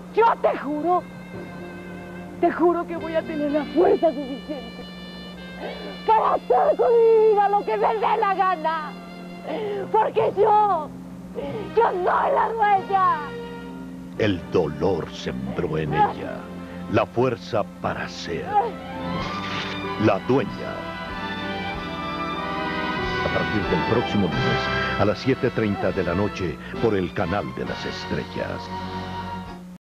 Yo te juro que voy a tener la fuerza suficiente para hacer con mi vida lo que me dé la gana. Porque yo soy la dueña. El dolor sembró en ella la fuerza para ser la dueña. A partir del próximo lunes a las 7:30 de la noche por el Canal de las Estrellas.